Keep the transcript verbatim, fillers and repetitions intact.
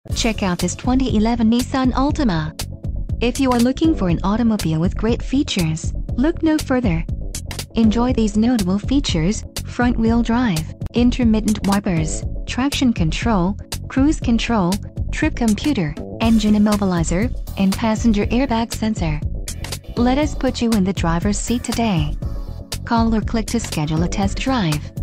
Check out this twenty eleven Nissan Altima. If you are looking for an automobile with great features, look no further. Enjoy these notable features: front-wheel drive, intermittent wipers, traction control, cruise control, trip computer, engine immobilizer, and passenger airbag sensor. Let us put you in the driver's seat today. Call or click to schedule a test drive.